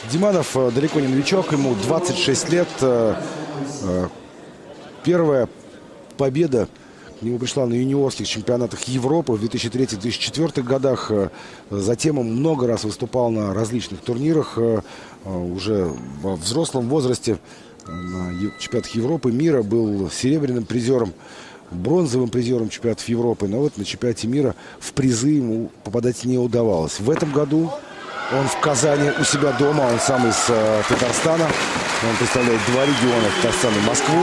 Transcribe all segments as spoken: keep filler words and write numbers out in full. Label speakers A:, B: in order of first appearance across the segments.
A: Диманов далеко не новичок, ему двадцать шесть лет. Первая победа к нему пришла на юниорских чемпионатах Европы в две тысячи третьем — две тысячи четвёртом годах. Затем он много раз выступал на различных турнирах. Уже во взрослом возрасте на чемпионатах Европы, мира был серебряным призером, бронзовым призером чемпионатов Европы. Но вот на чемпионате мира в призы ему попадать не удавалось. В этом году он в Казани у себя дома, он сам из э, Татарстана. Он представляет два региона, Татарстан и Москву.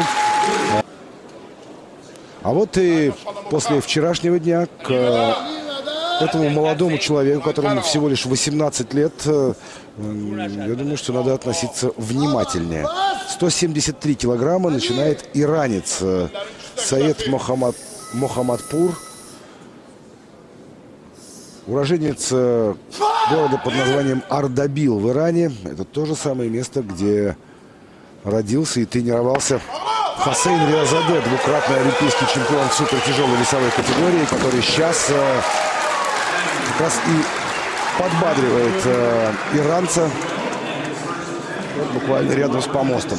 A: А вот и после вчерашнего дня к э, этому молодому человеку, которому всего лишь восемнадцать лет, э, я думаю, что надо относиться внимательнее. сто семьдесят три килограмма начинает иранец э, Саед Мохаммад, Мохаммадпур. Уроженец э, города под названием Ардабил в Иране. Это то же самое место, где родился и тренировался Хосейн Риазаде, двукратный олимпийский чемпион в супертяжелой весовой категории, который сейчас э, как раз и подбадривает э, иранца вот, буквально рядом с помостом.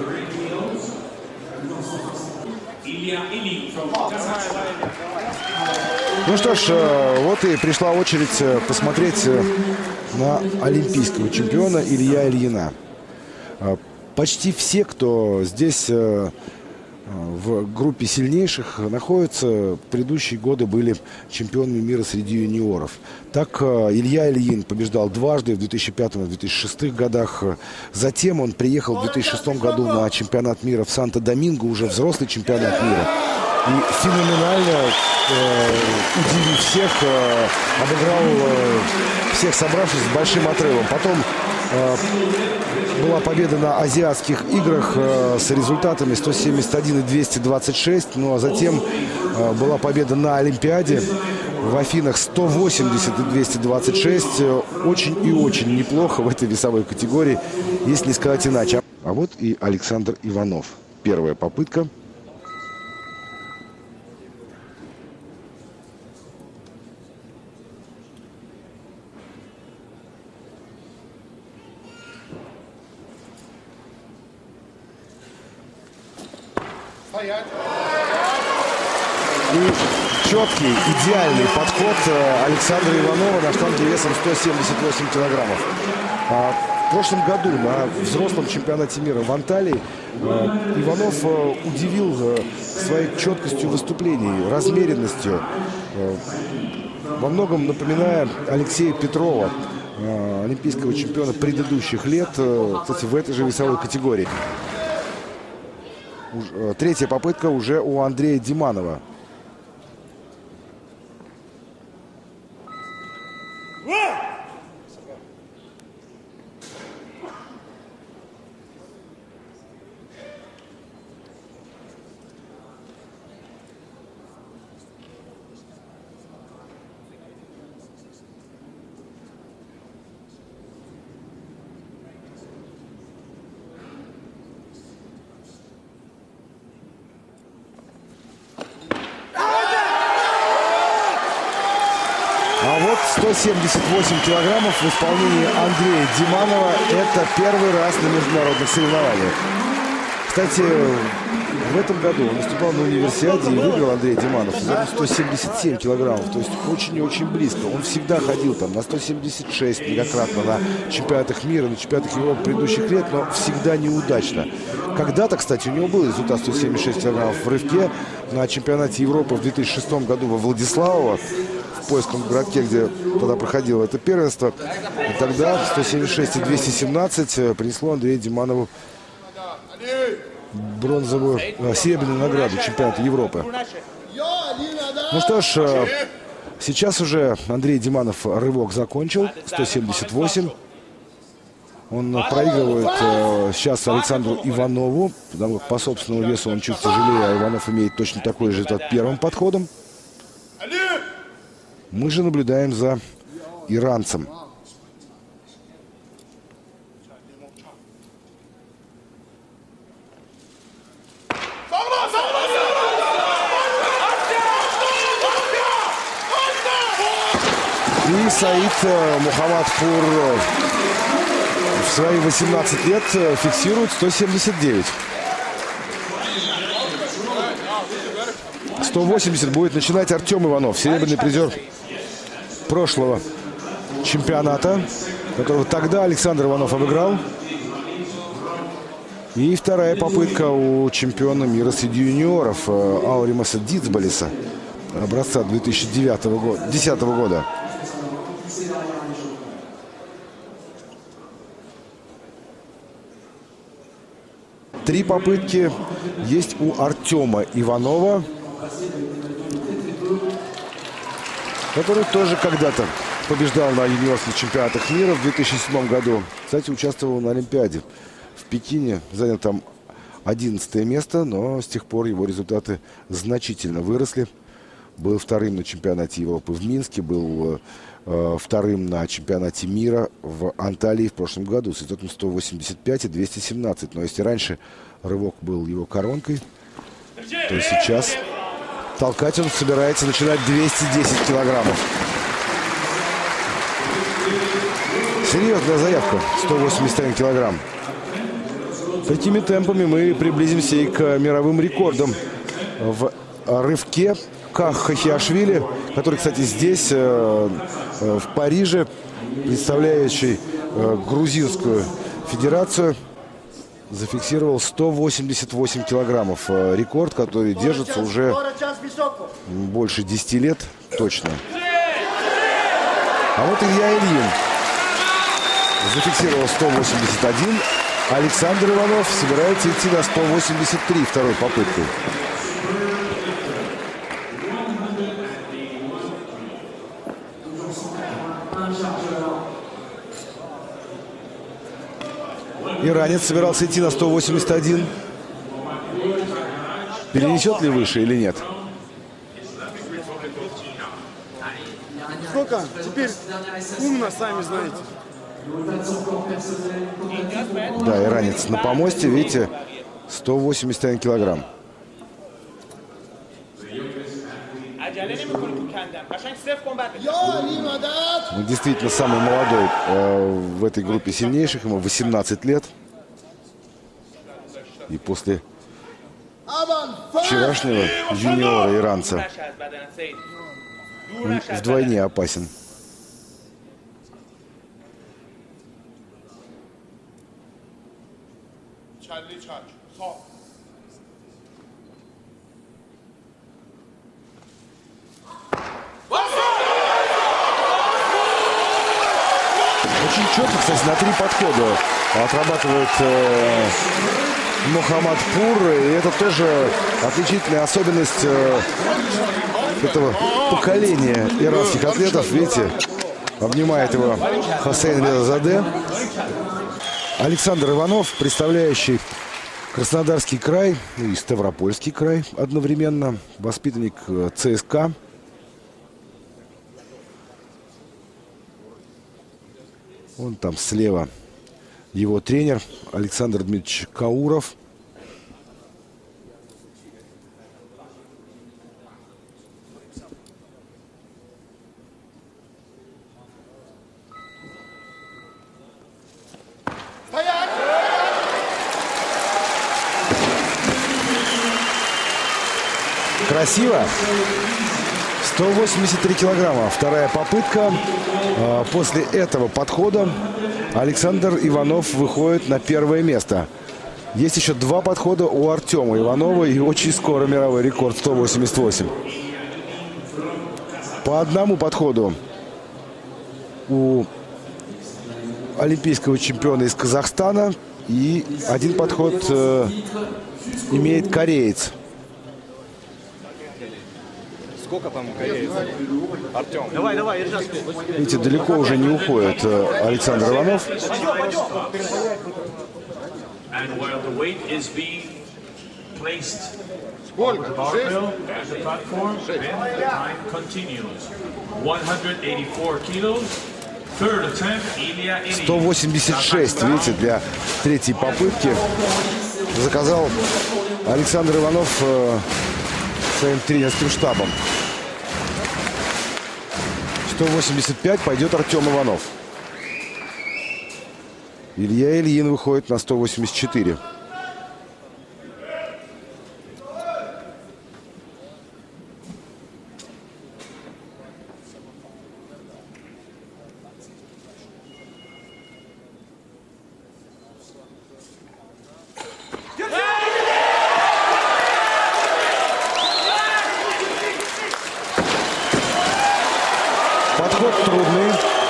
A: Ну что ж, вот и пришла очередь посмотреть на олимпийского чемпиона Илья Ильина. Почти все, кто здесь в группе сильнейших находятся, в предыдущие годы были чемпионами мира среди юниоров. Так Илья Ильин побеждал дважды в две тысячи пятом и две тысячи шестом годах. Затем он приехал в две тысячи шестом году на чемпионат мира в Санто-Доминго, уже взрослый чемпионат мира. И феноменально, э, удивив всех, э, обыграл э, всех собравшихся с большим отрывом. Потом э, была победа на азиатских играх э, с результатами сто семьдесят один и двести двадцать шесть. Ну а затем э, была победа на Олимпиаде в Афинах сто восемьдесят и двести двадцать шесть. Очень и очень неплохо в этой весовой категории, если не сказать иначе. А вот и Александр Иванов. Первая попытка. И четкий, идеальный подход Александра Иванова на штанге весом сто семьдесят восемь килограммов. В прошлом году на взрослом чемпионате мира в Анталии Иванов удивил своей четкостью выступлений, размеренностью, во многом напоминая Алексея Петрова, олимпийского чемпиона предыдущих лет, кстати, в этой же весовой категории. Третья попытка уже у Андрея Диманова. А вот сто семьдесят восемь килограммов в исполнении Андрея Диманова. Это первый раз на международных соревнованиях. Кстати, в этом году он выступал на универсиаде и выиграл Андрей Диманов за сто семьдесят семь килограммов. То есть очень и очень близко. Он всегда ходил там на сто семьдесят шесть многократно на чемпионатах мира, на чемпионатах Европы предыдущих лет, но всегда неудачно. Когда-то, кстати, у него был результат сто семьдесят шесть килограммов в рывке на чемпионате Европы в две тысячи шестом году во Владиславово, в польском городке, где тогда проходило это первенство. И тогда сто семьдесят шесть и двести семнадцать принесло Андрею Диманову бронзовую, серебряную награду чемпионата Европы. Ну что ж, сейчас уже Андрей Диманов рывок закончил. сто семьдесят восемь. Он проигрывает сейчас Александру Иванову, потому что по собственному весу он чуть тяжелее, а Иванов имеет точно такой же результат первым подходом. Мы же наблюдаем за иранцем. И Саид Мохаммадпур свои восемнадцать лет фиксирует сто семьдесят девять. сто восемьдесят будет начинать Артем Иванов, серебряный призер прошлого чемпионата, которого тогда Александр Иванов обыграл. И вторая попытка у чемпиона мира среди юниоров Ауримаса Дицбалиса, образца две тысячи десятого года. Три попытки есть у Артема Иванова, который тоже когда-то побеждал на юниорских чемпионатах мира в две тысячи седьмом году. Кстати, участвовал на Олимпиаде в Пекине, занял там одиннадцатое место, но с тех пор его результаты значительно выросли. Был вторым на чемпионате Европы в Минске, был э, вторым на чемпионате мира в Анталии в прошлом году с результатом сто восемьдесят пять и двести семнадцать. Но если раньше рывок был его коронкой, то сейчас толкать он собирается начинать двести десять килограммов. Серьезная заявка, сто восемьдесят один килограмм. Такими темпами мы приблизимся и к мировым рекордам в рывке. Ках Хахиашвили, который, кстати, здесь, э, э, в Париже, представляющий э, грузинскую федерацию, зафиксировал сто восемьдесят восемь килограммов. Э, рекорд, который держится уже больше десяти лет точно. А вот Илья Ильин зафиксировал сто восемьдесят один. Александр Иванов собирается идти на сто восемьдесят три второй попыткой. Иранец собирался идти на сто восемьдесят один. Перенесет ли выше или нет?
B: Сколько? Теперь умно, сами знаете.
A: Да, иранец на помосте, видите, сто восемьдесят один килограмм. Он действительно самый молодой э, в этой группе сильнейших, ему восемнадцать лет. И после вчерашнего юниора иранца он вдвойне опасен. Очень четко, кстати, на три подхода отрабатывает э, Мухаммад Пур. И это тоже отличительная особенность э, этого поколения иранских атлетов. Видите, обнимает его Хосейн Резазаде. Александр Иванов, представляющий Краснодарский край и Ставропольский край одновременно, воспитанник ЦСКА. Вон там слева его тренер Александр Дмитриевич Кауров. Красиво. сто восемьдесят три килограмма. Вторая попытка. После этого подхода Александр Иванов выходит на первое место. Есть еще два подхода у Артема Иванова. И очень скоро мировой рекорд сто восемьдесят восемь. По одному подходу у олимпийского чемпиона из Казахстана. И один подход э, имеет кореец.
B: Сколько там кореец? Артем. Давай, давай,
A: видите, далеко уже не уходит Александр Иванов.
B: Сколько?
A: сто восемьдесят шесть, видите, для третьей попытки заказал Александр Иванов э, своим тренерским штабом. сто восемьдесят пять пойдет Артем Иванов. Илья Ильин выходит на сто восемьдесят четыре. Подход трудный.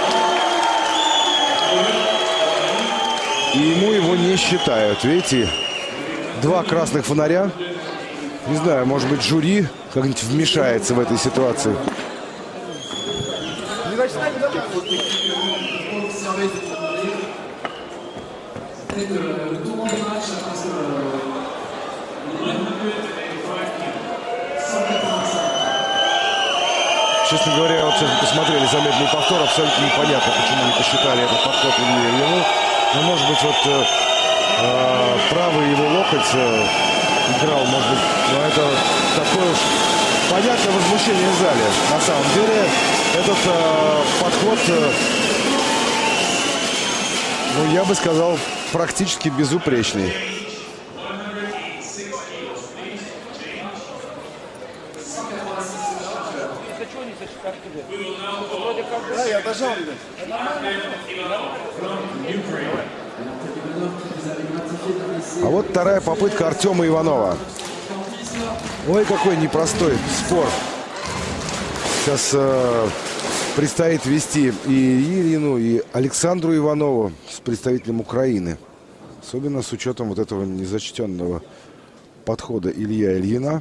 A: И ему его не считают. Видите, два красных фонаря. Не знаю, может быть, жюри как-нибудь вмешается в этой ситуации. Честно говоря, вот сейчас мы посмотрели замедленный повтор, абсолютно непонятно, почему не посчитали этот подход Илье Ильину. Но, может быть, вот э, э, правый его локоть э, играл, может быть, но это такое уж понятное возмущение в зале. На самом деле, этот э, подход, э, ну, я бы сказал, практически безупречный.
B: Да, я дожал.
A: А вот вторая попытка Артема Иванова. Ой, какой непростой спор. Сейчас э, предстоит вести и Ирину, и Александру Иванову с представителем Украины. Особенно с учетом вот этого незачтенного подхода Илья Ильина.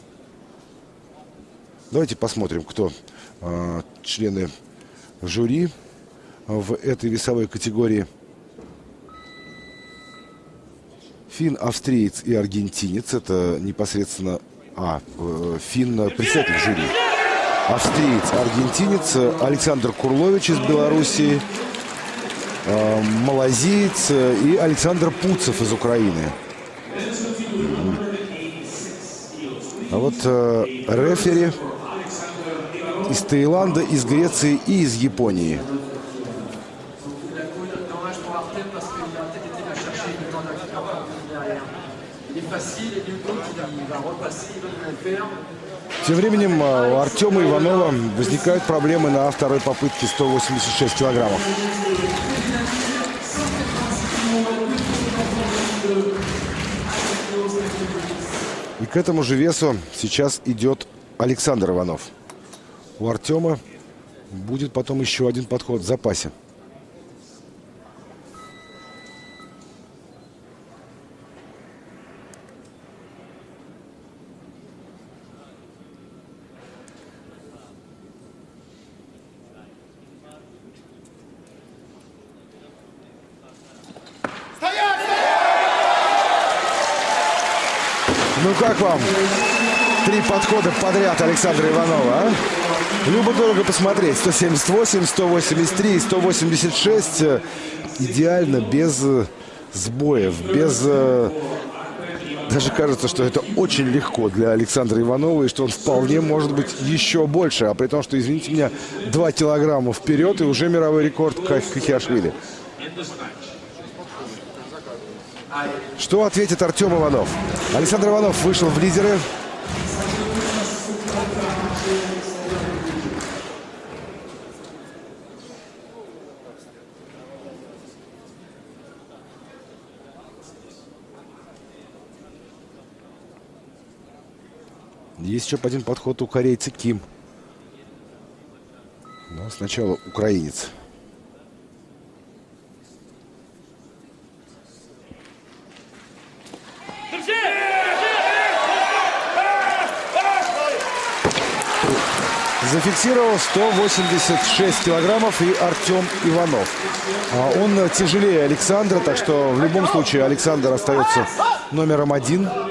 A: Давайте посмотрим, кто э, члены жюри в этой весовой категории. Финн, австриец и аргентинец. Это непосредственно... А, э, Финн, председатель жюри. Австриец, аргентинец. Александр Курлович из Белоруссии. Э, малазиец. И Александр Пуцев из Украины. А вот э, рефери из Таиланда, из Греции и из Японии. Тем временем у Артема Иванова возникают проблемы на второй попытке сто восемьдесят шесть килограммов. И к этому же весу сейчас идет Александр Иванов. У Артема будет потом еще один подход в запасе. Ну как вам? Три подхода подряд Александра Иванова, а? Любо-дорого посмотреть. сто семьдесят восемь, сто восемьдесят три, сто восемьдесят шесть. Идеально, без сбоев, без... Даже кажется, что это очень легко для Александра Иванова, и что он вполне может быть еще больше. А при том, что, извините меня, два килограмма вперед, и уже мировой рекорд Кахиашвили. Что ответит Артем Иванов? Александр Иванов вышел в лидеры. Есть еще один подход у корейца Ким. Но сначала украинец. Зафиксировал сто восемьдесят шесть килограммов и Артем Иванов. Он тяжелее Александра, так что в любом случае Александр остается номером один.